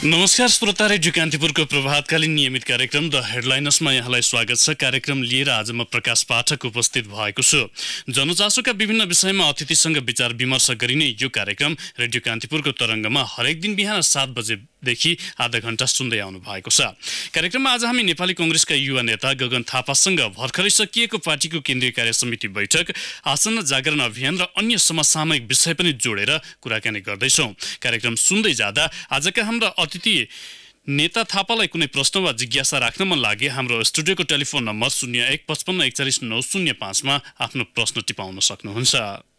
नमस्कार श्रोता, रेडियो कान्तिपुरको प्रभातकालीन नियमित कार्यक्रम द हेडलाइनर्समा यहाँलाई स्वागत छ। कार्यक्रम लिएर आज म प्रकाश पाठक उपस्थित भएको छु। जनचासोका विभिन्न विषयमा अतिथिसँग विचार विमर्श गरिने यो कार्यक्रम रेडियो कान्तिपुरको तरङ्गमा हरेक दिन बिहान 7 बजेदेखि आधा घण्टा सुन्दै आउनु भएको छ। कार्यक्रममा आज हामी नेपाली कांग्रेसका युवा नेता गगन थापासँग भर्खरै सकिएको पार्टीको केन्द्रीय कार्य समिति बैठक, आसन्न जागरण अभियान र अन्य समसामयिक विषय पनि जोडेर कुराकानी गर्दैछौँ। कार्यक्रम सुन्दै जाँदा आजका हाम्रा अतिथि नेता थापालाई कुनै प्रश्न वा जिज्ञासा राख्न मन लागे हाम्रो स्टुडियोको टेलिफोन नम्बर 0155414905 मा आफ्नो प्रश्न टिपाउन सक्नुहुन्छ।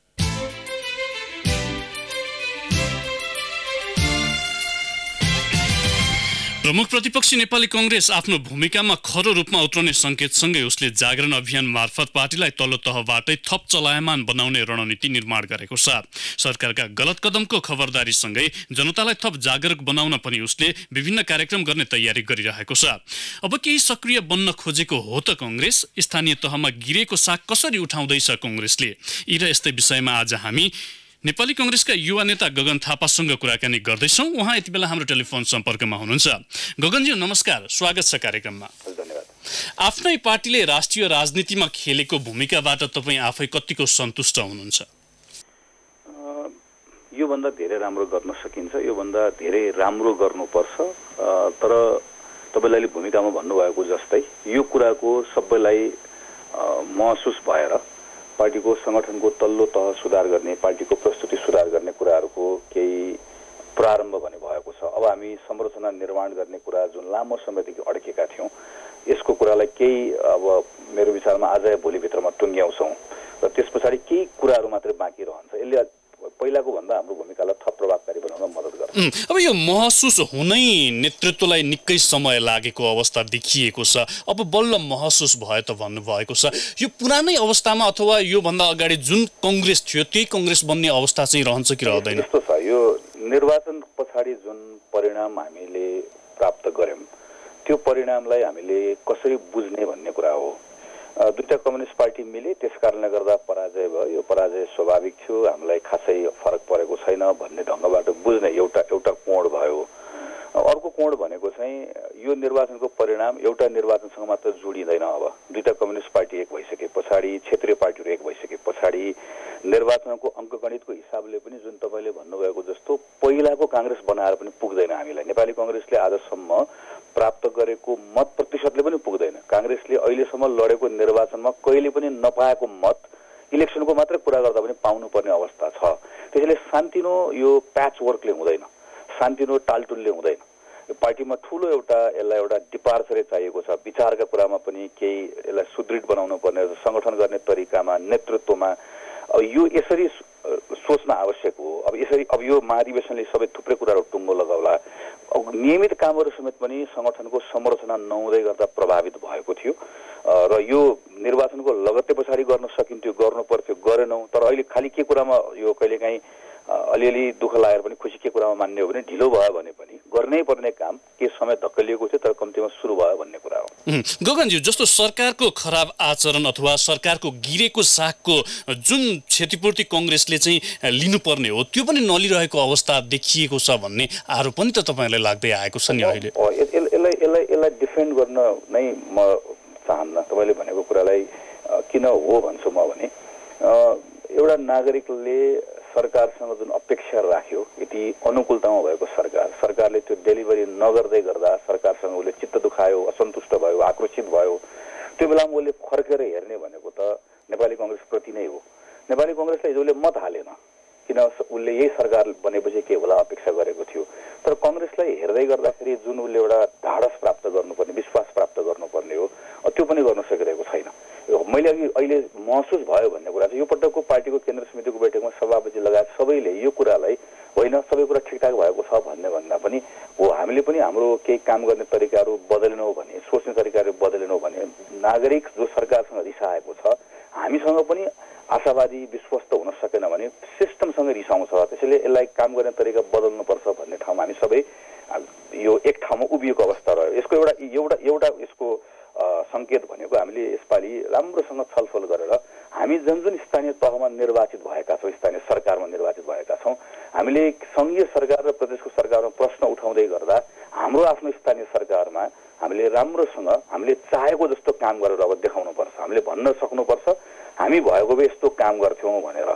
प्रमुख प्रतिपक्षी नेपाली कांग्रेस आफ्नो भूमिकामा खरो रूपमा उत्रने संकेतसँगै उसले जागरण अभियान मार्फत पार्टीलाई तल्लो तहबाटै थप चलायमान बनाउने रणनीति निर्माण गरेको छ। सरकारका गलत कदमको खबरदारीसँगै जनतालाई थप जागरुक बनाउन पनि उसले विभिन्न कार्यक्रम गर्ने तयारी गरिरहेको छ। अब केही सक्रिय बन्न खोजेको हो त कांग्रेस? स्थानीय तहमा गिरेको साग कसरी उठाउँदैछ कांग्रेसले? यी र यस्तै विषयमा आज हामी नेपाली कांग्रेसका युवा नेता गगन थापासँग कुराकानी गर्दैछौँ। उहाँ यति बेला हाम्रो टेलिफोन सम्पर्कमा हुनुहुन्छ। गगनजी नमस्कार, स्वागत छ कार्यक्रममा। धन्यवाद। आफ्नै पार्टीले राष्ट्रिय राजनीतिमा खेलेको भूमिकाबाट तपाईँ आफै कतिको सन्तुष्ट हुनुहुन्छ? योभन्दा धेरै राम्रो गर्न सकिन्छ, योभन्दा धेरै राम्रो गर्नुपर्छ। तर तपाईँले अहिले भूमिकामा भन्नुभएको जस्तै यो कुराको सबैलाई महसुस भएर पार्टीको संगठनको तल्लो तह सुधार गर्ने, पार्टीको प्रस्तुति सुधार गर्ने कुराहरूको केही प्रारम्भ भने भएको छ। अब हामी संरचना निर्माण गर्ने कुरा जुन लामो समयदेखि अड्केका थियौँ, यसको कुरालाई केही अब मेरो विचारमा आज या भोलिभित्रमा टुङ्ग्याउँछौँ र त्यस पछाडि केही कुराहरू मात्रै बाँकी रहन्छ। यसले पहिलाको भन्दा हाम्रो भूमिकालाई थप प्रभावकारी बनाउन मद्दत गर्छ। अब यो महसुस हुनै नेतृत्वलाई निकै समय लागेको अवस्था देखिएको छ। अब बल्ल महसुस भयो त भन्नुभएको छ। यो पुरानै अवस्थामा अथवा योभन्दा अगाडि जुन कांग्रेस थियो त्यही कांग्रेस बन्ने अवस्था चाहिँ रहन्छ कि रहँदैन? यस्तो छ, यो निर्वाचन पछाडि जुन परिणाम हामीले प्राप्त गर्यौं त्यो परिणामलाई हामीले कसरी बुझ्ने भन्ने कुरा हो। दुईटा कम्युनिस्ट पार्टी मिले, त्यस कारणले गर्दा पराजय भयो। यो पराजय स्वाभाविक थियो, हामीलाई खासै फरक परेको छैन भन्ने ढङ्गबाट बुझ्ने एउटा कोण भयो। अर्को कोण भनेको चाहिँ यो निर्वाचनको परिणाम एउटा निर्वाचनसँग मात्र जोडिँदैन। अब दुईटा कम्युनिस्ट पार्टी एक भइसके पछाडि, क्षेत्रीय पार्टीहरू एक भइसके पछाडि निर्वाचनको अङ्कगणितको हिसाबले पनि जुन तपाईँले भन्नुभएको जस्तो पहिलाको कांग्रेस बनाएर पनि पुग्दैन हामीलाई। नेपाली कांग्रेसले आजसम्म प्राप्त गरेको मत प्रतिशतले पनि पुग्दैन। कांग्रेसले अहिलेसम्म लडेको निर्वाचनमा कहिले पनि नपाएको मत इलेक्सनको मात्रै कुरा गर्दा पनि पाउनुपर्ने अवस्था छ। त्यसैले सान्तिनो यो प्याच वर्कले हुँदैन, सान्तिनो टालटुलले हुँदैन। यो पार्टीमा ठुलो यसलाई एउटा डिपार्चरै चाहिएको छ। विचारका कुरामा पनि केही यसलाई सुदृढ बनाउनु पर्ने, संगठन गर्ने तरिकामा, नेतृत्वमा यो यसरी सोच्न आवश्यक हो। अब यो महाधिवेशनले सबै थुप्रै कुराहरू टुङ्गो लगाउला। नियमित कामहरू समेत पनि संगठनको संरचना नहुँदै गर्दा प्रभावित भएको थियो र यो निर्वाचनको लगत्तै पछाडि गर्न सकिन्थ्यो, गर्नु पर्थ्यो, गरेनौँ। तर अहिले खालि के कुरामा यो कहिलेकाहीँ अलिअलि दुःख लागेर पनि खुसी के कुरामा मान्ने हो भने ढिलो भयो भने पनि गर्नै पर्ने काम के समय धक्कलिएको थियो तर कम्तीमा सुरु भयो भन्ने कुरा हो। गगनजी, जस्तो सरकारको खराब आचरण अथवा सरकारको गिरेको सागको जुन क्षतिपूर्ति कांग्रेसले चाहिँ लिनुपर्ने हो त्यो पनि नलिरहेको अवस्था देखिएको छ भन्ने आरोप पनि त तपाईँलाई लाग्दै आएको छ नि अहिले? यसलाई डिफेन्ड गर्न नै म चाहन्न। तपाईँले भनेको कुरालाई किन हो भन्छु म भने एउटा नागरिकले सरकारसँग जुन अपेक्षा राख्यो, यति अनुकूलतामा भएको सरकारले त्यो डेलिभरी नगर्दै गर्दा सरकारसँग उसले चित्त दुखायो, असन्तुष्ट भयो, आक्रोशित भयो। त्यो बेलामा उसले फर्केर हेर्ने भनेको त नेपाली कांग्रेसप्रति नै हो। नेपाली कांग्रेसलाई हिजो उसले मत हालेन, किन उसले यही सरकार बनेपछि के होला अपेक्षा गरेको थियो। तर कांग्रेसलाई हेर्दै गर्दाखेरि जुन उसले एउटा ढाडस प्राप्त गर्नुपर्ने, विश्वास प्राप्त गर्नुपर्ने हो, त्यो पनि गर्न सकिरहेको छैन। मैले अहिले महसुस भयो भन्ने कुरा चाहिँ यो पटकको पार्टीको केन्द्र समितिको बैठकमा सभापति लगायत सबैले यो कुरालाई होइन सबै कुरा ठिकठाक भएको छ भन्ने भन्दा पनि हो हामीले पनि हाम्रो केही काम गर्ने तरिकाहरू बदलेनौँ भने, सोच्ने तरिकाहरू बदलेनौँ भने नागरिक जो सरकारसँग रिसाएको छ हामीसँग पनि आशावादी विश्वस्त हुन सकेन भने सिस्टमसँग रिसाउँछ। त्यसैले यसलाई काम गर्ने तरिका बदल्नुपर्छ भन्ने ठाउँमा हामी सबै यो एक ठाउँमा उभिएको अवस्था रह्यो। यसको एउटा यसको संकेत भनेको हामीले यसपालि राम्रोसँग छलफल गरेर हामी जुन स्थानीय तहमा निर्वाचित भएका छौँ, स्थानीय सरकारमा निर्वाचित भएका छौँ, हामीले संघीय सरकार र प्रदेशको सरकारमा प्रश्न उठाउँदै गर्दा हाम्रो आफ्नो स्थानीय सरकारमा हामीले राम्रोसँग हामीले चाहेको जस्तो काम गरेर अब देखाउनुपर्छ, हामीले भन्न सक्नुपर्छ हामी भएको भए यस्तो काम गर्थ्यौँ भनेर।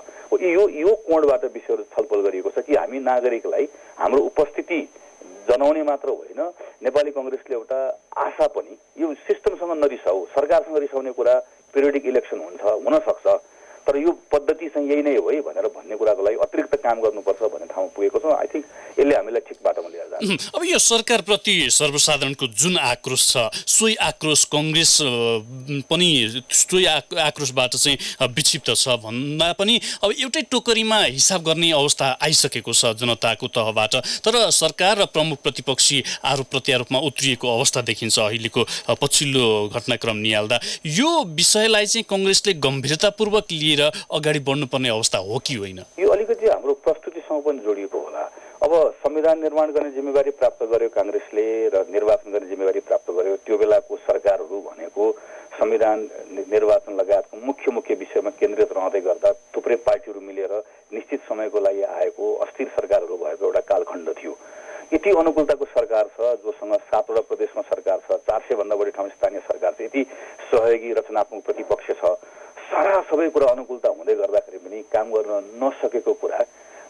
यो कोणबाट विषयहरू छलफल गरिएको छ कि हामी नागरिकलाई हाम्रो उपस्थिति जनाउने मात्र होइन, नेपाली कङ्ग्रेसले एउटा आशा पनि यो सिस्टमसँग नरिसाऊ, सरकारसँग रिसाउने कुरा पिरियडिक इलेक्सन हुन्छ हुन सक्छ, तर यो पद्धति चाहिँ यही नै हो है भनेर भन्ने कुराको लागि अतिरिक्त काम गर्नुपर्छ भन्ने ठाउँमा पुगेको छौँ। आई थिङ्क यसले हामीलाई ठिक बाटोमा लिएर जान्छ। अब यो सरकारप्रति सर्वसाधारणको जुन आक्रोश छ सोही आक्रोश कङ्ग्रेस पनि सोही आक्रोशबाट चाहिँ विक्षिप्त छ भन्दा पनि अब एउटै टोकरीमा हिसाब गर्ने अवस्था आइसकेको छ जनताको तहबाट, तर सरकार र प्रमुख प्रतिपक्षी आरोप प्रत्यारोपमा उत्रिएको अवस्था देखिन्छ अहिलेको पछिल्लो घटनाक्रम निहाल्दा। यो विषयलाई चाहिँ कङ्ग्रेसले गम्भीरतापूर्वक लिएर अगाडि बढ्नुपर्ने अवस्था हो कि होइन? यो अलिकति हाम्रो प्रस्तुतिसँग पनि जोडिएको होला। अब संविधान निर्माण गर्ने जिम्मेवारी प्राप्त गर्यो काङ्ग्रेसले र निर्वाचन गर्ने जिम्मेवारी प्राप्त गर्यो। त्यो बेलाको सरकारहरू भनेको संविधान निर्वाचन लगायतको मुख्य विषयमा केन्द्रित रहँदै गर्दा थुप्रै पार्टीहरू मिलेर निश्चित समयको लागि आएको अस्थिर सरकारहरू भएको एउटा कालखण्ड थियो। यति अनुकूलताको सरकार छ, जोसँग 7वटा प्रदेशमा सरकार छ, 400 भन्दा बढी ठाउँ स्थानीय सरकार छ, यति सहयोगी रचनात्मक प्रतिपक्ष छ, सारा सबै कुरा अनुकूलता हुँदै गर्दाखेरि पनि काम गर्न नसकेको कुरा,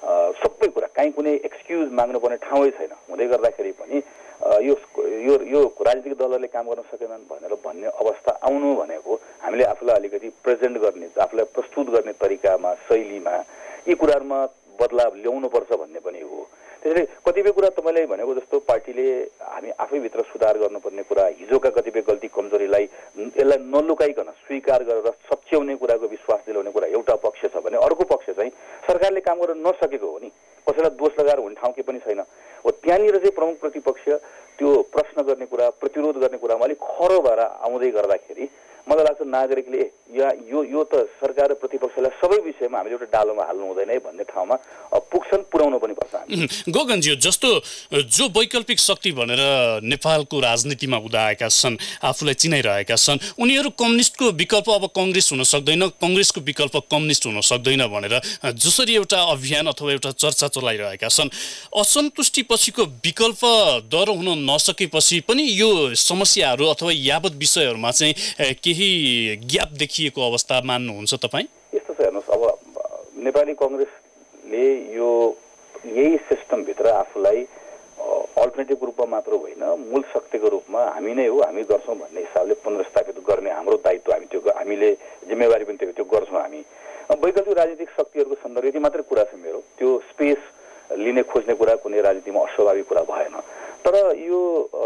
सबै कुरा कहीँ कुनै एक्सक्युज माग्नुपर्ने ठाउँै छैन हुँदै गर्दाखेरि पनि यो राजनीतिक दलहरूले काम गर्न सकेनन् भनेर भन्ने अवस्था आउनु भनेको हामीले आफूलाई अलिकति प्रेजेन्ट गर्ने, आफूलाई प्रस्तुत गर्ने तरिकामा, शैलीमा यी कुराहरूमा बदलाव ल्याउनुपर्छ भन्ने पनि हो। त्यसैले कतिपय कुरा तपाईँले भनेको जस्तो पार्टीले हामी आफैभित्र सुधार गर्नुपर्ने कुरा, हिजोका कतिपय गल्ती कमजोरीलाई यसलाई नलुकाइकन स्वीकार गरेर सच्याउने कुराको विश्वास दिलाउने कुरा एउटा पक्ष छ भने अर्को पक्ष चाहिँ सरकारले काम गर्न नसकेको हो नि, कसैलाई दोष लगाएर हुने ठाउँ के पनि छैन हो। त्यहाँनिर चाहिँ प्रमुख प्रतिपक्ष त्यो प्रश्न गर्ने कुरा, प्रतिरोध गर्ने कुरामा अलिक खरो भएर आउँदै गर्दाखेरि मलाई लाग्छ नागरिकले यो त सरकार र प्रतिपक्षलाई सबै विषयमा हामीले एउटा डालोमा हाल्नु हुँदैन है भन्ने ठाउँमा पुग्छन्, पुर्याउनु पनि पर्छ। गगनजी, जस्तो जो वैकल्पिक शक्ति भनेर नेपालको राजनीतिमा उदाएका छन्, आफूलाई चिनाइरहेका छन्, उनीहरू कम्युनिस्टको विकल्प अब कङ्ग्रेस हुन सक्दैन, कङ्ग्रेसको विकल्प कम्युनिस्ट हुन सक्दैन भनेर जसरी एउटा अभियान अथवा एउटा चर्चा चलाइरहेका छन्, असन्तुष्टि पछिको विकल्प दर हुन नसकेपछि पनि यो समस्याहरू अथवा यावत विषयहरूमा चाहिँ केही ग्याप देखिएको अवस्था मान्नुहुन्छ तपाईँ? यस्तो छ हेर्नुहोस्, अब नेपाली कङ्ग्रेसले यही सिस्टमभित्र आफूलाई अल्टरनेटिभ रूपमा मात्र होइन मूल शक्तिको रूपमा हामी नै हो, हामी गर्छौँ भन्ने हिसाबले पुनर्स्थापित गर्ने हाम्रो दायित्व, हामीले जिम्मेवारी पनि त्यो गर्छौँ। हामी वैकल्पिक राजनीतिक शक्तिहरूको सन्दर्भ यति मात्रै कुरा छ मेरो, त्यो स्पेस लिने खोज्ने कुरा कुनै राजनीतिमा अस्वाभाविक कुरा भएन। तर यो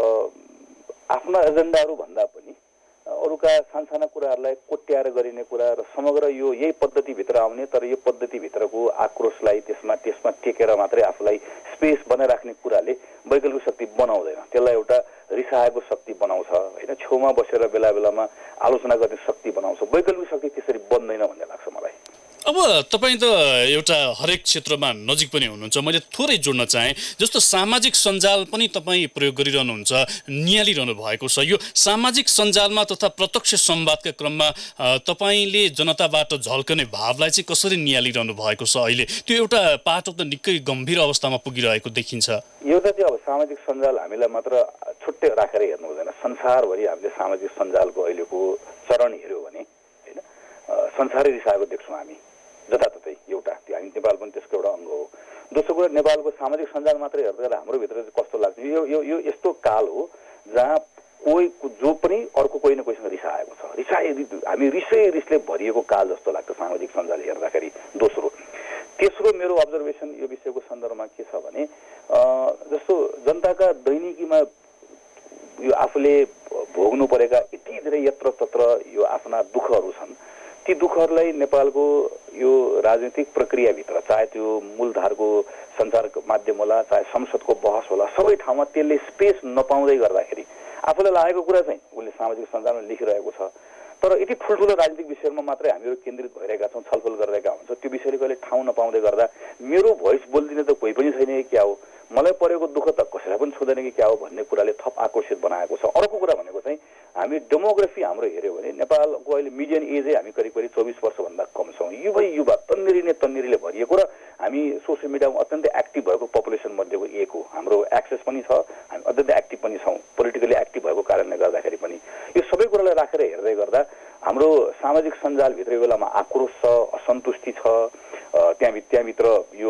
आफ्ना एजेन्डाहरू भन्दा पनि अरूका सानसाना कुराहरूलाई कोट्याएर गरिने कुरा र समग्र यही पद्धतिभित्र आउने, तर यो पद्धतिभित्रको आक्रोशलाई त्यसमा टेकेर मात्रै आफूलाई स्पेस बनाइराख्ने कुराले वैकल्पिक शक्ति बनाउँदैन, त्यसलाई एउटा रिसाएको शक्ति बनाउँछ होइन, छेउमा बसेर बेला बेलामा आलोचना गर्ने शक्ति बनाउँछ। वैकल्पिक शक्ति त्यसरी बन्दैन भन्ने लाग्छ मलाई। अब तपाईँ त एउटा हरेक क्षेत्रमा नजिक पनि हुनुहुन्छ, मैले थोरै जोड्न चाहेँ, जस्तो सामाजिक सञ्जाल पनि तपाईँ प्रयोग गरिरहनुहुन्छ, निहालिरहनु भएको छ। यो सामाजिक सञ्जालमा तथा प्रत्यक्ष संवादका क्रममा तपाईँले जनताबाट झल्कने भावलाई चाहिँ कसरी निहालिरहनु भएको छ अहिले? त्यो एउटा पाटो त निकै गम्भीर अवस्थामा पुगिरहेको देखिन्छ। एउटा चाहिँ अब सामाजिक सञ्जाल हामीलाई मात्र छुट्टै राखेर हेर्नु हुँदैन, संसारभरि हामीले सामाजिक सञ्जालको अहिलेको चरण हेऱ्यो भने होइन संसारै रिसाएको देख्छौँ हामी जताततै। एउटा त्यो हामी नेपाल पनि त्यसको एउटा अङ्ग हो। दोस्रो कुरा, नेपालको सामाजिक सञ्जाल मात्रै हेर्दा हाम्रो भित्र चाहिँ कस्तो लाग्छ, यो यस्तो काल हो जहाँ जो पनि अर्को कोही न कोहीसँग रिसाएको छ, हामी रिसले भरिएको काल जस्तो लाग्छ सामाजिक सञ्जाल हेर्दाखेरि। तेस्रो मेरो अब्जर्भेसन यो विषयको सन्दर्भमा के छ भने जस्तो जनताका दैनिकीमा यो आफूले भोग्नु परेका यति धेरै यत्र तत्र यो आफ्ना दुःखहरू छन्, ती दुःखहरूलाई नेपालको यो राजनीतिक प्रक्रियाभित्र, चाहे त्यो मूलधारको सञ्चार माध्यम होला, चाहे संसदको बहस होला, सबै ठाउँमा त्यसले स्पेस नपाउँदै गर्दाखेरि आफूलाई लागेको कुरा चाहिँ उसले सामाजिक सञ्जालमा लेखिरहेको छ, तर यति ठुल्ठुलो राजनीतिक विषयमा मात्रै हामीहरू केन्द्रित भइरहेका छौँ, छलफल गरिरहेका हुन्छ, त्यो विषयले कहिले ठाउँ नपाउँदै गर्दा मेरो भोइस बोलिदिने त कोही पनि छैन कि क्या हो, मलाई परेको दुःख त कसैलाई पनि छुँदैन कि क्या हो भन्ने कुराले थप आकर्षित बनाएको छ। अर्को कुरा भनेको चाहिँ हामी डेमोग्राफी हाम्रो हेऱ्यो भने नेपालको अहिले मिडियन एजै हामी करिब 24 वर्षभन्दा कम छौँ, युवा तन्नेरीले भरिएको र हामी सोसियल मिडियामा अत्यन्तै एक्टिभ भएको पपुलेसन मध्येको एक हो। हाम्रो एक्सेस पनि छ, हामी अत्यन्तै एक्टिभ पनि छौँ, पोलिटिकली एक्टिभ भएको कारणले गर्दाखेरि पनि यो सबै कुरालाई राखेर हेर्दै गर्दा हाम्रो सामाजिक सञ्जालभित्र यो बेलामा आक्रोश छ, असन्तुष्टि छ, त्यहाँभित्र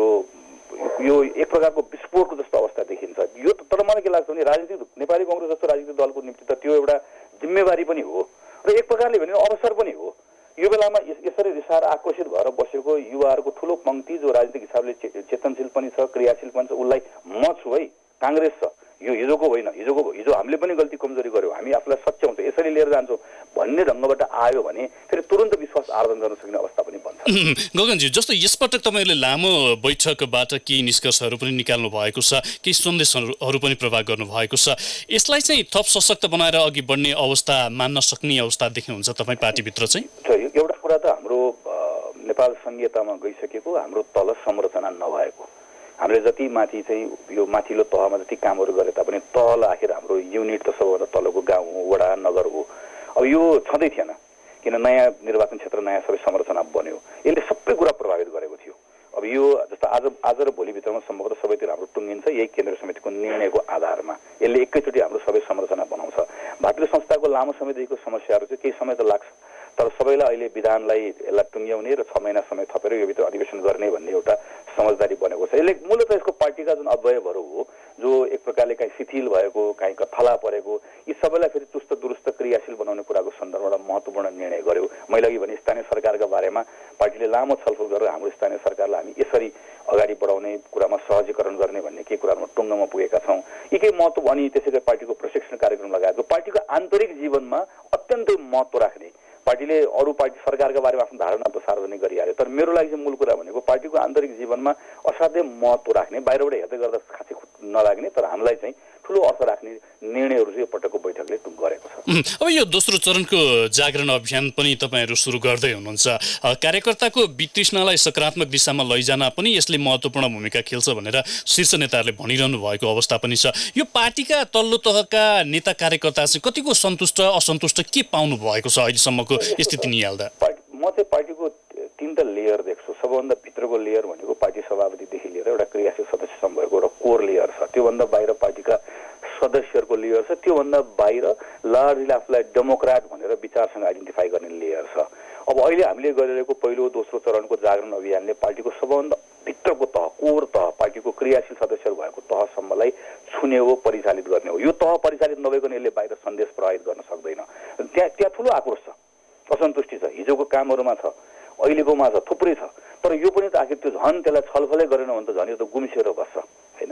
यो एक प्रकारको विस्फोटको जस्तो अवस्था देखिन्छ। यो तर मलाई के लाग्छ भने राजनीतिक नेपाली कङ्ग्रेस जस्तो राजनीतिक दलको निम्ति त त्यो एउटा जिम्मेवारी पनि हो र एक प्रकारले भने अवसर पनि हो। यो बेलामा यसरी रिसाएर आक्रोशित भएर बसेको युवाहरूको ठुलो पङ्क्ति जो राजनीतिक हिसाबले चेतनशील पनि छ, क्रियाशील पनि छ, उसलाई म छु है, काङ्ग्रेस छ, यो हिजोको होइन, हिजो हामीले पनि गल्ती कमजोरी गर्यौँ, हामी आफूलाई सच्याउँछौँ, यसरी लिएर जान्छौँ भन्ने ढङ्गबाट आयो भने फेरि तुरन्त विश्वास आर्जन गर्न सक्ने अवस्था पनि बन्छ। गगनजी, जस्तो यसपटक तपाईँले लामो बैठकबाट केही निष्कर्षहरू पनि निकाल्नु भएको छ, केही सन्देशहरू पनि प्रवाह गर्नुभएको छ, यसलाई चाहिँ थप सशक्त बनाएर अघि बढ्ने अवस्था मान्न सक्ने अवस्था देख्नुहुन्छ तपाईँ पार्टीभित्र चाहिँ? एउटा कुरा त हाम्रो नेपाल संघीयतामा गइसकेको हाम्रो तल संरचना नभएको, हामीले जति माथि चाहिँ यो माथिल्लो तहमा जति कामहरू गरे तापनि तल आखिर हाम्रो युनिट त सबभन्दा तलको गाउँ हो, वडा, नगर हो। अब यो छँदै थिएन किन नयाँ निर्वाचन क्षेत्र, नयाँ सबै संरचना बन्यो, यसले सबै कुरा प्रभावित गरेको थियो। अब यो जस्तो आज र भोलिभित्रमा सम्भवतः सबैतिर हाम्रो टुङ्गिन्छ यही केन्द्रीय समितिको निर्णयको आधारमा, यसले एकैचोटि हाम्रो सबै संरचना बनाउँछ। भातृ संस्थाको लामो समयदेखिको समस्याहरू चाहिँ केही समय त लाग्छ, तर सबैलाई अहिले विधानलाई यसलाई टुङ्ग्याउने र 6 महिना समय थपेर यो भित्र अधिवेशन गर्ने भन्ने एउटा समझदारी बनेको छ। यसले मूलतः यसको पार्टीका जुन अवयवहरू हो जो एक प्रकारले काहीँ शिथिल भएको, काहीँ थला परेको, यी सबैलाई फेरि चुस्त दुरुस्त क्रियाशील बनाउने कुराको सन्दर्भमा महत्त्वपूर्ण निर्णय गर्यो। मैले अघि भने स्थानीय सरकारका बारेमा पार्टीले लामो छलफल गरेर हाम्रो स्थानीय सरकारलाई हामी यसरी अगाडि बढाउने कुरामा सहजीकरण गर्ने भन्ने केही कुरामा टुङ्गोमा पुगेका छौँ। यी केही महत्त्व अनि त्यसैगरी पार्टीको प्रशिक्षण कार्यक्रम लगाएको पार्टीको आन्तरिक जीवनमा अत्यन्तै महत्त्व राख्ने, पार्टीले अरू पार्टी सरकारका बारेमा आफ्नो धारणा त सार्वजनिक गरिहाल्यो, तर मेरो लागि चाहिँ मूल कुरा भनेको पार्टीको आन्तरिक जीवनमा असाध्यै महत्त्व राख्ने, बाहिरबाट हेर्दै गर्दा खासै नलाग्ने तर हामीलाई चाहिँ ठुलो अर्थ राख्ने निर्णयहरू चाहिँ यो पटकको बैठकले गरेको छ। अब यो दोस्रो चरणको जागरण अभियान पनि तपाईँहरू सुरु गर्दै हुनुहुन्छ, कार्यकर्ताको वितृष्णालाई सकारात्मक दिशामा लैजान पनि यसले महत्त्वपूर्ण भूमिका खेल्छ भनेर शीर्ष नेताहरूले भनिरहनु भएको अवस्था पनि छ। यो पार्टीका तल्लो तहका नेता कार्यकर्ता चाहिँ कतिको सन्तुष्ट असन्तुष्ट के पाउनु भएको छ अहिलेसम्मको स्थिति निहाल्दा? म चाहिँ पार्टीको 3टा लेयर देख्छु। सबभन्दा भित्रको लेयर भनेको पार्टी सभापतिदेखि लिएर एउटा क्रियाशील सदस्यसम्म भएको एउटा कोर लेयर छ, त्योभन्दा बाहिर पार्टीका सदस्यहरूको लेयर छ, त्योभन्दा बाहिर लार्जली आफूलाई डेमोक्रेट भनेर विचारसँग आइडेन्टिफाई गर्ने लेयर छ। अब अहिले हामीले गरिरहेको पहिलो दोस्रो चरणको जागरण अभियानले पार्टीको सबभन्दा भित्रको तह, कोर तह, पार्टीको क्रियाशील सदस्यहरू भएको तहसम्मलाई छुने हो, परिचालित गर्ने हो। यो तह परिचालित नभइकन यसले बाहिर सन्देश प्रभावित गर्न सक्दैन। त्यहाँ ठुलो आक्रोश छ, असन्तुष्टि छ, हिजोको कामहरूमा छ, अहिलेकोमा छ, थुप्रै छ, तर यो पनि त आखिर त्यो झन् त्यसलाई छलफलै गरेन भने त झन् यो त गुम्सिएर बस्छ होइन।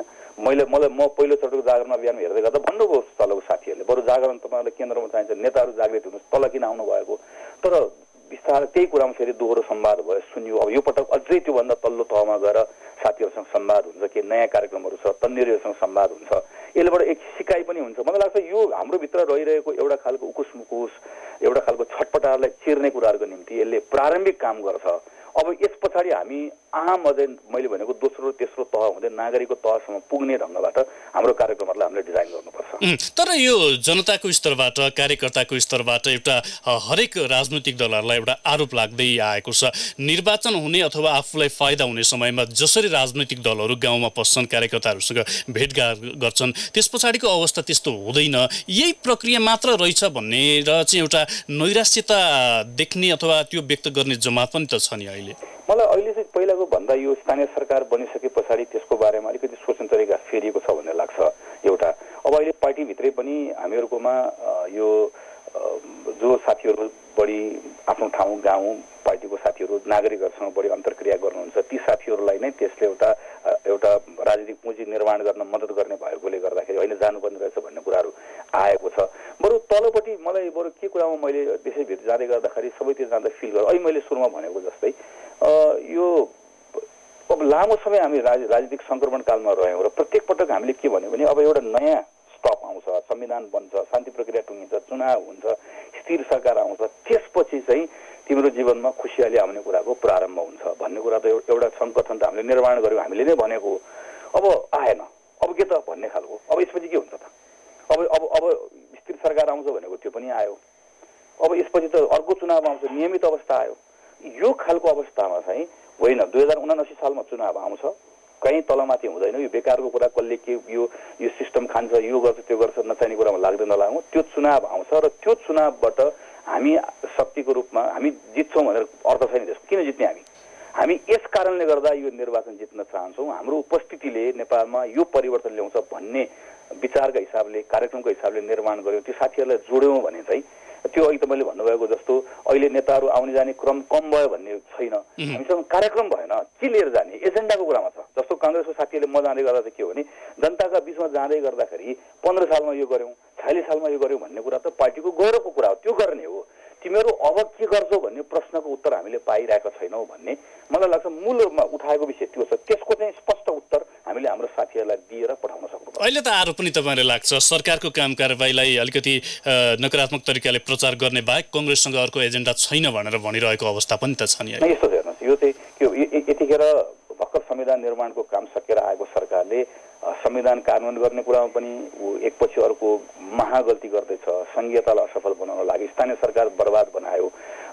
म पहिलो चरणको जागरण अभियानमा हेर्दै गर्दा भन्नुभयो तलको साथीहरूले, बरु जागरण तपाईँलाई केन्द्रमा चाहिन्छ, नेताहरू जागृत हुनुहोस्, तल किन आउनु भएको, तर बिस्तारै त्यही कुरामा फेरि दोहोरो संवाद भयो, सुन्यो। अब यो पटक अझै त्योभन्दा तल्लो तहमा गएर साथीहरूसँग संवाद हुन्छ, के नयाँ कार्यक्रमहरू छ, तन्नेरीहरूसँग संवाद हुन्छ, यसलेबाट एक सिकाइ पनि हुन्छ। मलाई लाग्छ यो हाम्रो भित्र रहिरहेको एउटा खालको उकुस मुकुस, एउटा खालको छटपटाहरूलाई चिर्ने कुराहरूको निम्ति यसले प्रारम्भिक काम गर्छ। अब यस पछाडि हामी आम अझै मैले भनेको दोस्रो तेस्रो तह हुँदै नागरिकको तहसम्म पुग्ने ढङ्गबाट हाम्रो कार्यक्रमहरूलाई हामीले डिजाइन गर्नुपर्छ। तर यो जनताको स्तरबाट, कार्यकर्ताको स्तरबाट एउटा हरेक राजनैतिक दलहरूलाई एउटा आरोप लाग्दै आएको छ, निर्वाचन हुने अथवा आफूलाई फाइदा हुने समयमा जसरी राजनैतिक दलहरू गाउँमा पस्छन्, कार्यकर्ताहरूसँग भेटघाट गर्छन्, त्यस पछाडिको अवस्था त्यस्तो हुँदैन, यही प्रक्रिया मात्र रहेछ भनेर चाहिँ एउटा नैराश्यता देख्ने अथवा त्यो व्यक्त गर्ने जमात पनि त छ नि अहिले। मलाई अहिले चाहिँ पहिलाको भन्दा यो स्थानीय सरकार बनिसके पछाडि त्यसको बारेमा अलिकति सोच्ने तरिका फेरिएको छ भन्ने लाग्छ एउटा। अब अहिले पार्टीभित्रै पनि हामीहरूकोमा यो जो साथीहरू बढी आफ्नो ठाउँ गाउँ पार्टीको साथीहरू नागरिकहरूसँग बढी अन्तर्क्रिया गर्नुहुन्छ, ती साथीहरूलाई नै त्यसले एउटा राजनीतिक पुँजी निर्माण गर्न मद्दत गर्ने भएकोले गर्दाखेरि अहिले जानुपर्ने रहेछ भन्ने कुराहरू आएको छ। बरु तलपट्टि मलाई बरु के कुरामा मैले देशैभित्र जाँदै गर्दाखेरि सबैतिर जाँदा फिल गरेँ, अहिले मैले सुरुमा भनेको जस्तै यो अब लामो समय हामी राजनीतिक सङ्क्रमण कालमा रह्यौँ र प्रत्येक पटक हामीले के भन्यो भने अब एउटा नयाँ स्टप आउँछ, संविधान बन्छ, शान्ति प्रक्रिया टुङ्गिन्छ, चुनाव हुन्छ, स्थिर सरकार आउँछ, त्यसपछि चाहिँ तिम्रो जीवनमा खुसियाली आउने कुराको प्रारम्भ हुन्छ भन्ने कुरा त एउटा सङ्कथन त हामीले निर्माण गऱ्यौँ, हामीले नै भनेको। अब आएन, अब के त भन्ने खालको, अब यसपछि के हुन्छ त, अब स्थिर सरकार आउँछ भनेको त्यो पनि आयो, अब यसपछि त अर्को चुनाव आउँछ, नियमित अवस्था आयो। यो खालको अवस्थामा चाहिँ होइन 2079 सालमा चुनाव आउँछ, कहीँ तलमाथि हुँदैन, यो बेकारको कुरा, कसले के यो सिस्टम खान्छ, यो गर्छ त्यो गर्छ, नचाहिने कुरामा लाग्दै नलागौँ। त्यो चुनाव आउँछ र त्यो चुनावबाट हामी शक्तिको रूपमा हामी जित्छौँ भनेर अर्थ छैन त्यसको। किन जित्ने हामी यस कारणले गर्दा यो निर्वाचन जित्न चाहन्छौँ, हाम्रो उपस्थितिले नेपालमा यो परिवर्तन ल्याउँछ भन्ने विचारका हिसाबले, कार्यक्रमको हिसाबले निर्माण गर्यौँ। त्यो साथीहरूलाई जोड्यौँ भने चाहिँ त्यो अघि त मैले भन्नुभएको जस्तो अहिले नेताहरू आउने जाने क्रम कम भयो भन्ने छैन, हामीसँग कार्यक्रम भएन, के लिएर जाने एजेन्डाको कुरामा छ। जस्तो काङ्ग्रेसको साथीहरूले म जाँदै गर्दा चाहिँ के हो भने जनताका बिचमा जाँदै गर्दाखेरि 15 सालमा यो गर्यौँ, 46 सालमा यो गर्यौँ भन्ने कुरा त पार्टीको गौरवको कुरा हो, त्यो गर्ने हो। तिमीहरू अब के गर्छौ भन्ने प्रश्नको उत्तर हामीले पाइरहेका छैनौँ भन्ने मलाई लाग्छ मूलमा उठाएको विषय त्यो छ। त्यसको चाहिँ स्पष्ट उत्तर हामीले हाम्रो साथीहरूलाई दिएर पठाउन सक्नुपर्छ। अहिले त आरोप पनि तपाईँलाई लाग्छ सरकारको काम कारबाहीलाई अलिकति नकारात्मक तरिकाले प्रचार गर्ने बाहेक कङ्ग्रेससँग अर्को एजेन्डा छैन भनेर भनिरहेको अवस्था पनि त छ नि। यस्तो हेर्नुहोस्, यो चाहिँ यतिखेर भर्खर संविधान निर्माणको काम सकेर आएको सरकारले संविधान कानुन गर्ने कुरामा पनि एकपछि अर्को महागल्ती गर्दैछ, संघीयतालाई असफल बनाउन लागि स्थानीय सरकार बर्बाद बनायो,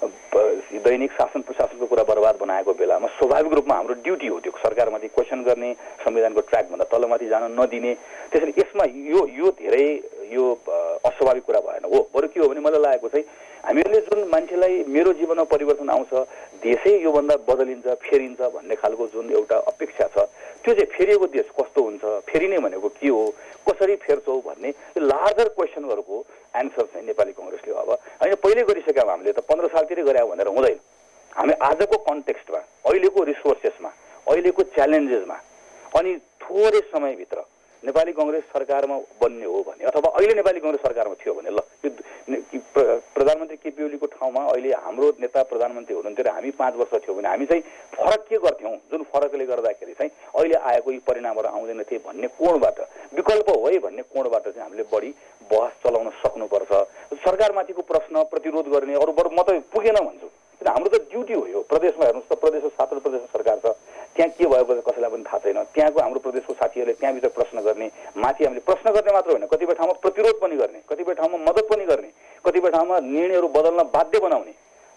दैनिक शासन प्रशासनको कुरा बर्बाद बनाएको बेलामा स्वाभाविक रूपमा हाम्रो ड्युटी हो त्यो सरकारमाथि क्वेसन गर्ने, संविधानको ट्र्याकभन्दा तलमाथि जान नदिने। त्यसैले यसमा यो धेरै यो अस्वाभाविक कुरा भएन हो। बरु के हो भने मलाई लागेको चाहिँ हामीहरूले जुन मान्छेलाई मेरो जीवनमा परिवर्तन आउँछ, देशै योभन्दा बदलिन्छ फेरिन्छ भन्ने खालको जुन एउटा अपेक्षा छ, त्यो चाहिँ फेरिएको देश कस्तो हुन्छ, फेरिने भनेको के हो, कसरी फेर्छौ भन्ने लार्जर क्वेसनहरूको एन्सर चाहिँ नेपाली कङ्ग्रेसले अब होइन पहिले गरिसक्यौँ। हामीले त 15 सालतिरै गरे भनेर हुँदैन। हामी आजको कन्टेक्स्टमा, अहिलेको रिसोर्सेसमा, अहिलेको च्यालेन्जेसमा अनि थोरै समयभित्र नेपाली कङ्ग्रेस सरकारमा बन्ने हो भने अथवा अहिले नेपाली कङ्ग्रेस सरकारमा थियो भने ल प्रधानमन्त्री केपी ओलीको ठाउँमा अहिले हाम्रो नेता प्रधानमन्त्री हुनुहुन्थ्यो र हामी 5 वर्ष थियो भने हामी चाहिँ फरक के गर्थ्यौँ, जुन फरकले गर्दाखेरि चाहिँ अहिले आएको यी परिणामहरू आउँदैन थिए भन्ने कोणबाट, विकल्प हो है भन्ने कोणबाट चाहिँ हामीले बढी बहस चलाउन सक्नुपर्छ। सरकारमाथिको प्रश्न प्रतिरोध गर्ने अरू बरु म त पुगेन भन्छु, किन हाम्रो त ड्युटी हो यो। प्रदेशमा हेर्नुहोस् त, प्रदेशको 7 प्रदेशमा सरकार छ, त्यहाँ के भएको कसैलाई पनि थाहा छैन। त्यहाँको हाम्रो प्रदेशको साथीहरूले त्यहाँभित्र प्रश्न गर्ने, माथि हामीले प्रश्न गर्ने मात्र होइन, कतिपय ठाउँमा प्रतिरोध पनि गर्ने, कतिपय ठाउँमा मद्दत पनि गर्ने, कतिपय ठाउँमा निर्णयहरू बदल्न बाध्य बनाउने।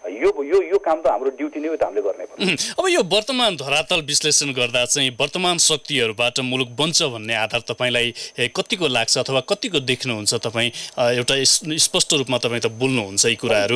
यो काम त हाम्रो ड्युटी नै हो, त हामीले गर्नै पर्छ। अब यो वर्तमान धरातल विश्लेषण गर्दा चाहिँ वर्तमान शक्तिहरूबाट मुलुक बन्छ भन्ने आधार तपाईँलाई कतिको लाग्छ अथवा कतिको देख्नुहुन्छ? तपाईँ एउटा स्पष्ट रूपमा तपाईँ त बोल्नुहुन्छ यी कुराहरू।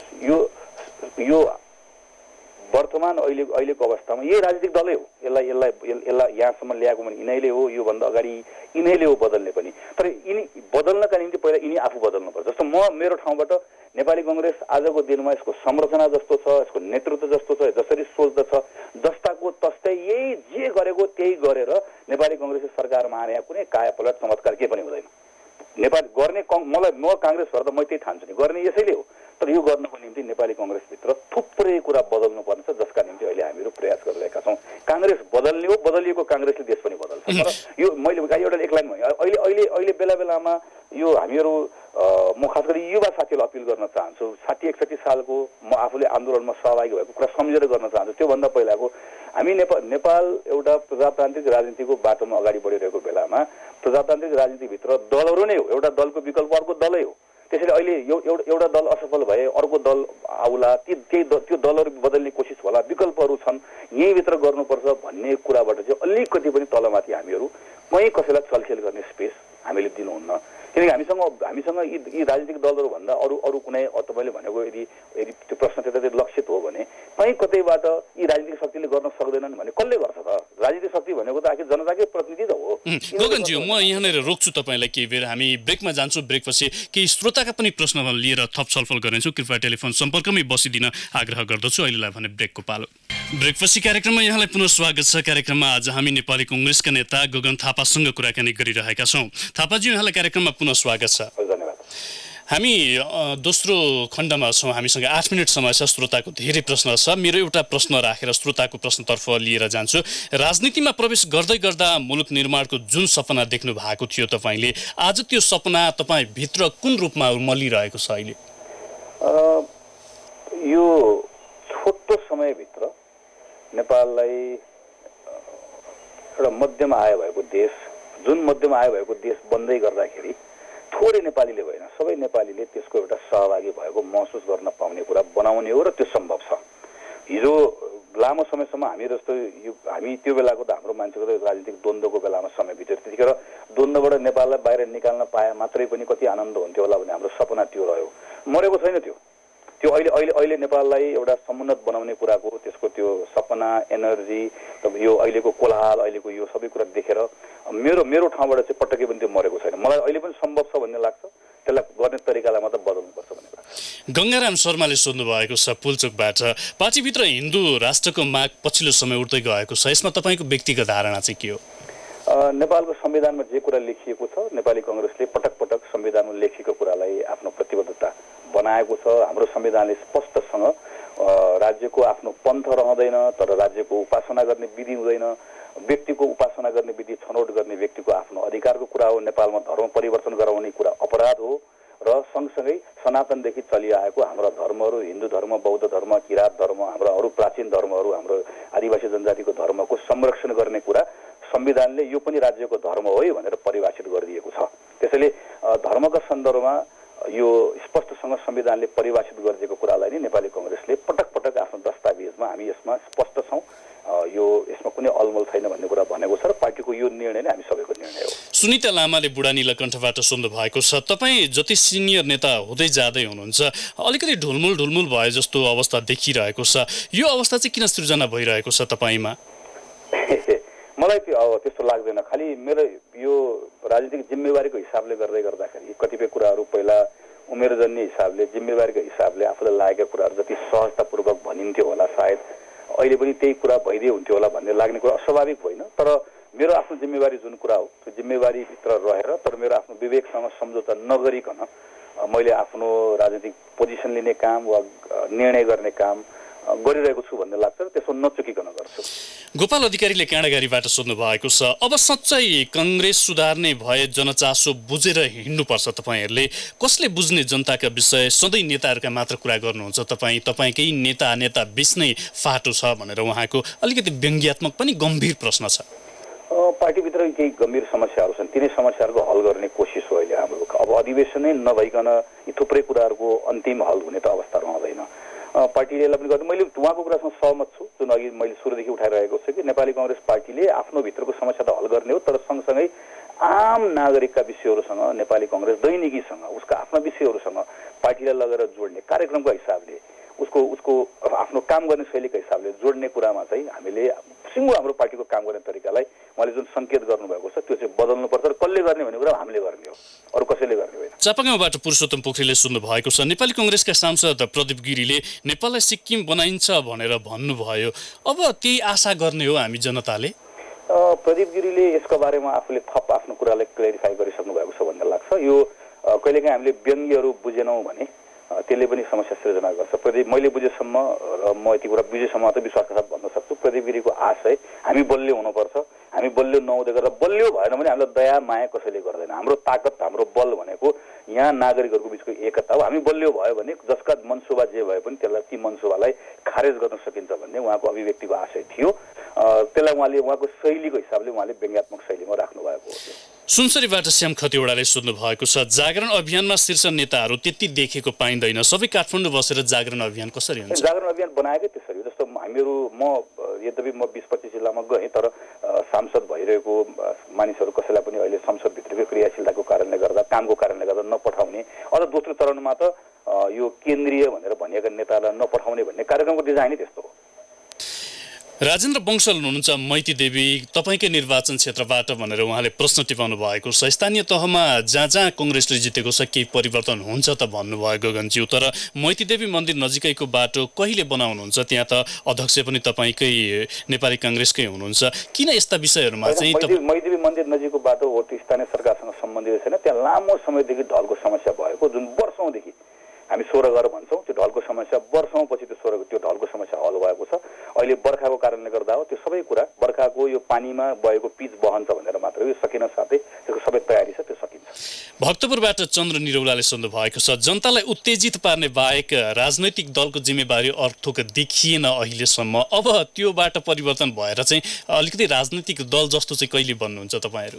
यो वर्तमान अहिलेको अवस्थामा यही राजनीतिक दलै हो, यसलाई यहाँसम्म ल्याएको भने यिनीहरूले हो, योभन्दा अगाडि यिनीहरूले हो बदल्ने पनि। तर यिनी बदल्नका निम्ति पहिला यिनी आफू बदल्नुपर्छ। जस्तो मेरो ठाउँबाट नेपाली कङ्ग्रेस आजको दिनमा यसको संरचना जस्तो छ, यसको नेतृत्व जस्तो छ, जसरी सोच्दछ, जस्ताको तस्तै यही जे गरेको त्यही गरेर नेपाली कङ्ग्रेसले सरकारमा आने कुनै कायापलट चमत्कार केही पनि हुँदैन। नेपाल गर्ने म काङ्ग्रेस भएर त म त्यही ठान्छु नि, गर्ने यसैले हो। तर यो गर्नको निम्ति नेपाली कङ्ग्रेसभित्र थुप्रै कुरा बदल्नुपर्छ, जसका निम्ति अहिले हामीहरू प्रयास गरिरहेका छौँ। काङ्ग्रेस बदल्ने हो, बदलिएको काङ्ग्रेसले देश पनि बदल्छ। तर यो मैले एउटा एक लाइन भने अहिले बेला बेलामा यो हामीहरू म खास गरी युवा साथीहरूलाई अपिल गर्न चाहन्छु। 60-61 सालको म आफूले आन्दोलनमा सहभागी भएको कुरा सम्झेर गर्न चाहन्छु। त्योभन्दा पहिलाको हामी नेपाल एउटा प्रजातान्त्रिक राजनीतिको बाटोमा अगाडि बढिरहेको बेलामा प्रजातान्त्रिक राजनीतिभित्र दलहरू नै हो, एउटा दलको विकल्प अर्को दलै हो। त्यसैले अहिले एउटा दल असफल भए अर्को दल आउला, त्यो दलहरू बदल्ने कोसिस होला, विकल्पहरू छन्, यहीँभित्र गर्नुपर्छ भन्ने कुराबाट चाहिँ अलिकति पनि तलमाथि हामीहरू कहीँ कसैलाई छलखेल गर्ने स्पेस हामीले दिनुहुन्न। किनकि हामीसँग यी राजनीतिक दलहरू भन्दा अरू कुनै तपाईँले भनेको यदि त्यो प्रश्न त्यतातिर लक्षित हो भने कहीँ कतैबाट यी राजनीतिक शक्तिले गर्न सक्दैनन् भने कसले गर्छ त? राजनीतिक शक्ति भनेको त आखिर जनताकै प्रतिनिधि त हो। गगनज्यू, म यहाँनिर रोक्छु तपाईँलाई केही बेर, हामी ब्रेकमा जान्छौँ। ब्रेकपछि केही श्रोताका पनि प्रश्न लिएर थप छलफल गर्नेछौँ। कृपया टेलिफोन सम्पर्कमै बसिदिन आग्रह गर्दछु। अहिलेलाई भने ब्रेकको पालो। ब्रेकपछि कार्यक्रममा यहाँलाई पुनः स्वागत छ। कार्यक्रममा आज हामी नेपाली कङ्ग्रेसका नेता गगन थापासँग कुराकानी गरिरहेका छौँ। थापाजी, यहाँलाई कार्यक्रममा पुनः स्वागत छ। धन्यवाद। हामी दोस्रो खण्डमा छौँ, हामीसँग 8 मिनट समय छ। श्रोताको धेरै प्रश्न छ, मेरो एउटा प्रश्न राखेर श्रोताको प्रश्नतर्फ लिएर जान्छु। राजनीतिमा प्रवेश गर्दै गर्दा मुलुक निर्माणको जुन सपना देख्नु भएको थियो तपाईँले, आज त्यो सपना तपाईँभित्र कुन रूपमा मलिरहेको छ अहिले? यो छोटो समयभित्र नेपाललाई एउटा मध्यम आय भएको देश, जुन मध्यम आय भएको देश बन्दै गर्दाखेरि थोरै नेपालीले होइन, सबै नेपालीले त्यसको एउटा सहभागी भएको महसुस गर्न पाउने कुरा बनाउने हो र त्यो सम्भव छ। हिजो लामो समयसम्म हामी जस्तो हामी त्यो बेलाको त हाम्रो मान्छेको त राजनीतिक द्वन्द्वको बेलामा समय बित्यो त्यतिखेर द्वन्द्वबाट नेपाललाई बाहिर निकाल्न पाए मात्रै पनि कति आनन्द हुन्थ्यो होला भन्ने हाम्रो सपना त्यो रह्यो मरेको छैन त्यो अहिले नेपाललाई एउटा समुन्नत बनाउने कुराको त्यसको त्यो सपना एनर्जी यो अहिलेको कोलाहल अहिलेको यो सबै कुरा देखेर मेरो ठाउँबाट चाहिँ पटक्कै पनि त्यो मरेको छैन मलाई अहिले पनि सम्भव छ भन्ने लाग्छ त्यसलाई गर्ने तरिकालाई मात्र बदल्नुपर्छ भन्ने लाग्छ। गङ्गाराम शर्माले सोध्नु भएको छ पुलचोकबाट पार्टीभित्र हिन्दू राष्ट्रको माग पछिल्लो समय उठ्दै गएको छ यसमा तपाईँको व्यक्तिगत धारणा चाहिँ के हो? नेपालको संविधानमा जे कुरा लेखिएको छ नेपाली कांग्रेसले पटक पटक संविधानमा लेखिएको कुरालाई आफ्नो प्रतिबद्धता बनाएको छ। हाम्रो संविधानले स्पष्टसँग राज्यको आफ्नो पन्थ रहँदैन तर राज्यको उपासना गर्ने विधि हुँदैन व्यक्तिको उपासना गर्ने विधि छनौट गर्ने व्यक्तिको आफ्नो अधिकारको कुरा हो। नेपालमा धर्म परिवर्तन गराउने कुरा अपराध हो र सँगसँगै सनातनदेखि चलिआएको हाम्रा धर्महरू हिन्दू धर्म बौद्ध धर्म किरात धर्म हाम्रा अरू प्राचीन धर्महरू हाम्रो आदिवासी जनजातिको धर्मको संरक्षण गर्ने कुरा संविधानले यो पनि राज्यको धर्म हो भनेर परिभाषित गरिदिएको छ। त्यसैले धर्मका सन्दर्भमा यो स्पष्टसँग संविधानले परिभाषित गरिदिएको कुरालाई नै नेपाली कांग्रेसले पटक पटक आफ्नो दस्तावेजमा हामी यसमा स्पष्ट छौँ यो यसमा कुनै अलमल छैन भन्ने कुरा भनेको छ र पार्टीको यो निर्णय नै हामी सबैको निर्णय हो। सुनिता लामाले बुढा नीलकण्ठबाट सोध्नु भएको छ तपाईँ जति सिनियर नेता हुँदै जाँदै हुनुहुन्छ अलिकति ढुलमुल भए जस्तो अवस्था देखिरहेको छ यो अवस्था चाहिँ किन सृजना भइरहेको छ तपाईँमा? मलाई त्यस्तो लाग्दैन खालि मेरो यो राजनीतिक जिम्मेवारीको हिसाबले गर्दाखेरि कतिपय कुराहरू पहिला उमेरजन्य हिसाबले जिम्मेवारीको हिसाबले आफूलाई लागेका कुराहरू जति सहजतापूर्वक भनिन्थ्यो होला सायद अहिले पनि त्यही कुरा भइदिए हुन्थ्यो होला भन्ने लाग्ने कुरा अस्वाभाविक होइन तर मेरो आफ्नो जिम्मेवारी जुन कुरा हो त्यो जिम्मेवारीभित्र रहेर तर मेरो आफ्नो विवेकसँग सम्झौता नगरिकन मैले आफ्नो राजनीतिक पोजिसन लिने काम वा निर्णय गर्ने काम गरिरहेको छु भन्ने लाग्छ र त्यसो नचुकिकन गर्छु। गोपाल अधिकारीले काँडागारीबाट सोध्नु भएको छ अब सच्चै कांग्रेस सुधार्ने भए जनचासो बुझेर हिँड्नुपर्छ तपाईँहरूले कसले बुझ्ने जनताका विषय सधैँ नेताहरूका मात्र कुरा गर्नुहुन्छ तपाईँकै नेता बीच नै फाटो छ भनेर उहाँको अलिकति व्यङ्ग्यात्मक पनि गम्भीर प्रश्न छ। पार्टीभित्र केही गम्भीर समस्याहरू छन् तिनै समस्याहरूको हल गर्ने कोसिस हो अहिले हाम्रो। अब अधिवेशनै नभइकन यी थुप्रै कुराहरूको अन्तिम हल हुने त अवस्था रहँदैन। पार्टीले पनि गर्दै मैले उहाँको कुरासँग सहमत छु जुन अघि मैले सुरुदेखि उठाइरहेको छु कि नेपाली कांग्रेस पार्टीले आफ्नो भित्रको समस्या त हल गर्ने हो तर सँगसँगै आम नागरिकका विषयहरूसँग नेपाली कांग्रेस दैनिकीसँग उसका आफ्ना विषयहरूसँग पार्टीलाई लगेर जोड्ने कार्यक्रमको हिसाबले उसको आफ्नो काम गर्ने शैलीको हिसाबले जोड्ने कुरामा चाहिँ हामीले सिङ्गो हाम्रो पार्टीको काम गर्ने तरिकालाई उहाँले जुन सङ्केत गर्नुभएको छ त्यो चाहिँ बदल्नुपर्छ र कसले गर्ने भन्ने कुरा हामीले गर्ने हो अरू कसैले गर्ने होइन। चापागाउँबाट पुरुषोत्तम पोखरेलले सोध्नु भएको छ नेपाली कांग्रेसका सांसद प्रदीप गिरीले नेपाललाई सिक्किम बनाइन्छ भनेर भन्नुभयो अब त्यही आशा गर्ने हो हामी जनताले? प्रदीप गिरीले यसको बारेमा आफूले थप आफ्नो कुरालाई क्लेरिफाई गरिसक्नु भएको छ भन्ने लाग्छ। यो कहिलेकाहीँ हामीले व्यङ्ग्यहरू बुझेनौँ भने त्यसले पनि समस्या सृजना गर्छ। प्रदीप मैले बुझेसम्म र म यति कुरा बुझेसम्म त विश्वासका साथ भन्न सक्छु प्रदीप गिरीको आशय हामी बलियो हुनुपर्छ हामी बलियो नहुँदै गर्दा बलियो भएन भने हामीलाई दया माया कसैले गर्दैन। हाम्रो ताकत हाम्रो बल भनेको यहाँ नागरिकहरूको बिचको एकता हो। हामी बलियो भयो भने जसका मनसुबा जे भए पनि त्यसलाई ती मनसुबालाई खारेज गर्न सकिन्छ भन्ने उहाँको अभिव्यक्तिको आशय थियो। त्यसलाई उहाँले उहाँको शैलीको हिसाबले उहाँले व्यङ्ग्यात्मक शैलीमा राख्नु भएको हो। सुनसरीबाट श्याम खतिवडाले सोध्नु भएको छ जागरण अभियानमा शीर्ष नेताहरू त्यति देखेको पाइँदैन सबै काठमाडौँ बसेर जागरण अभियान कसरी हुन्छ? जागरण अभियान बनाएकै त्यसरी जस्तो हामीहरू यद्यपि म 20-25 जिल्लामा गएँ तर सांसद भइरहेको मानिसहरू कसैलाई पनि अहिले संसदभित्रको क्रियाशीलताको कारणले गर्दा कामको कारणले गर्दा नपठाउने अझ दोस्रो चरणमा त यो केन्द्रीय भनेर भनिएका नेतालाई नपठाउने भन्ने कार्यक्रमको डिजाइनै त्यस्तो हो। राजेन्द्र बंसल हुनुहुन्छ मैती देवी तपाईँकै निर्वाचन क्षेत्रबाट भनेर उहाँले प्रश्न टिपाउनु भएको छ स्थानीय तहमा जहाँ कांग्रेसले जितेको छ केही परिवर्तन हुन्छ त भन्नुभयो गगनज्यू तर मैती देवी मन्दिर नजिकैको बाटो कहिले बनाउनुहुन्छ त्यहाँ त अध्यक्ष पनि तपाईँकै नेपाली कांग्रेसकै हुनुहुन्छ किन यस्ता विषयहरूमा चाहिँ मैती देवी मन्दिर नजिकको बाटो हो त्यो स्थानीय सरकारसँग सम्बन्धित छैन। त्यहाँ लामो समयदेखि ढलको समस्या भएको जुन वर्षौँदेखि हामी 16 घर भन्छौँ त्यो ढलको समस्या वर्षौँपछि त्यो ढलको समस्या हल भएको छ। अहिले बर्खाको कारणले गर्दा हो त्यो सबै कुरा बर्खाको यो पानीमा बगेको पिच बहन्छ भनेर मात्र यो सकिन साथै त्यसको सबै तयारी छ त्यो सकिन्छ। भक्तपुरबाट चन्द्र निरौलाले सोध्नु भएको छ जनतालाई उत्तेजित पार्ने बाहेक राजनैतिक दलको जिम्मेवारी अर्थको देखिएन अहिलेसम्म अब त्योबाट परिवर्तन भएर चाहिँ अलिकति राजनैतिक दल जस्तो चाहिँ कहिले बन्नुहुन्छ तपाईँहरू?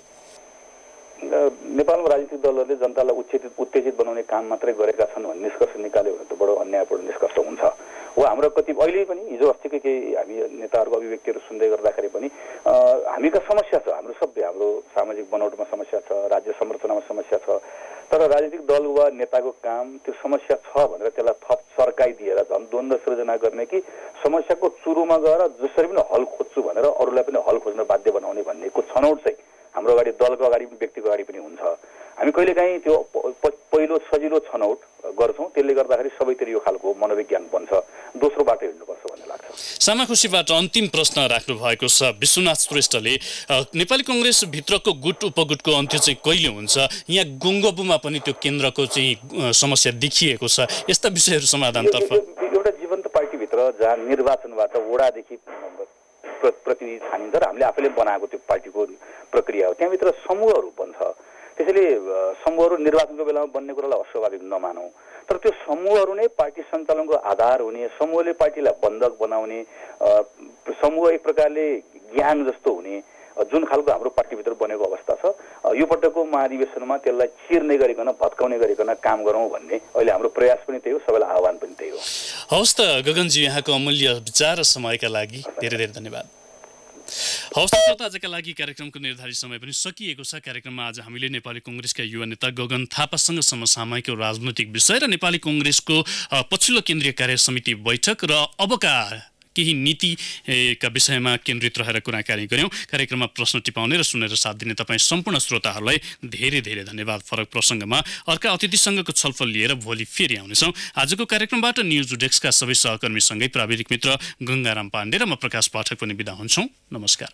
नेपालमा राजनीतिक दलहरूले जनतालाई उत्तेजित बनाउने काम मात्रै गरेका छन् भन्ने निष्कर्ष निकाल्यो भने त बडो अन्यायपूर्ण निष्कर्ष हुन्छ। हो हाम्रो कति अहिले पनि हिजो अस्तिकै केही हामी नेताहरूको अभिव्यक्तिहरू सुन्दै गर्दाखेरि पनि हामीका समस्या छ, हाम्रो सबै हाम्रो सामाजिक बनोटमा समस्या छ, राज्य संरचनामा समस्या छ, तर राजनीतिक दल वा नेताको काम त्यो समस्या छ भनेर त्यसलाई थप सर्काइदिएर झन् द्वन्द्व सृजना गर्ने कि समस्याको सुरुमा गएर जसरी पनि हल खोज्छु भनेर अरूलाई पनि हल खोज्न बाध्य बनाउने भन्नेको छनौट चाहिँ हाम्रो अगाडि दलको अगाडि पनि व्यक्तिको अगाडि पनि हुन्छ। हामी कहिलेकाहीँ त्यो पहिलो सजिलो छनौट गर्छौँ, त्यसले गर्दाखेरि सबैतिर यो खालको मनोविज्ञान बन्छ, दोस्रो बाटो हिँड्नुपर्छ भन्ने लाग्छ। सामाखुसीबाट अन्तिम प्रश्न राख्नु भएको छ विश्वनाथ श्रेष्ठले, नेपाली कङ्ग्रेस भित्रको गुट उपगुटको अन्त्य चाहिँ कहिले हुन्छ? यहाँ गुङ्गबुमा पनि त्यो केन्द्रको चाहिँ समस्या देखिएको छ, यस्ता विषयहरू समाधानतर्फ एउटा जीवन्त पार्टीभित्र जहाँ निर्वाचनबाट वडादेखि प्रतिनिधि छानिन्छ र हामीले आफैले बनाएको त्यो पार्टीको प्रक्रिया हो, त्यहाँभित्र समूहहरू बन्छ। त्यसैले समूहहरू निर्वाचनको बेलामा बन्ने कुरालाई अस्वाभाविक नमानौँ, तर त्यो समूहहरू नै पार्टी सञ्चालनको आधार हुने, समूहले पार्टीलाई बन्धक बनाउने, समूह एक प्रकारले ग्याङ जस्तो हुने जुन खालको हाम्रो पार्टीभित्र बनेको अवस्था छ, यो पटकको महाधिवेशनमा त्यसलाई चिर्ने गरिकन भत्काउने गरिकन काम गरौँ भन्ने अहिले हाम्रो प्रयास पनि त्यही हो, सबैलाई आह्वान पनि त्यही हो। हवस् त गगनजी, यहाँको अमूल्य विचार र समयका लागि धेरै धेरै धन्यवाद। हवस् त आजका लागि कार्यक्रमको निर्धारित समय पनि सकिएको छ। कार्यक्रममा आज हामीले नेपाली कङ्ग्रेसका युवा नेता गगन थापासँग समसामयिक राजनैतिक विषय र नेपाली कङ्ग्रेसको पछिल्लो केन्द्रीय कार्य समिति बैठक र अबका केही नीतिका विषयमा केन्द्रित रहेर कुराकानी गऱ्यौँ। कार्यक्रममा प्रश्न टिपाउने र सुनेर साथ दिने तपाईँ सम्पूर्ण श्रोताहरूलाई धेरै धेरै धन्यवाद। फरक प्रसङ्गमा अर्का अतिथिसँगको छलफल लिएर भोलि फेरि आउनेछौँ। आजको कार्यक्रमबाट न्युज डेस्कका सबै सहकर्मीसँगै प्राविधिक मित्र गङ्गाराम पाण्डे र म प्रकाश पाठक पनि बिदा हुन्छौँ। नमस्कार।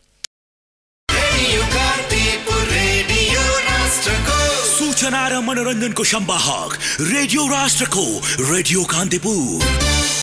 सूचना र मनोरञ्जनको संवाहक रेडियो राष्ट्रको रेडियो कान्तिपुर।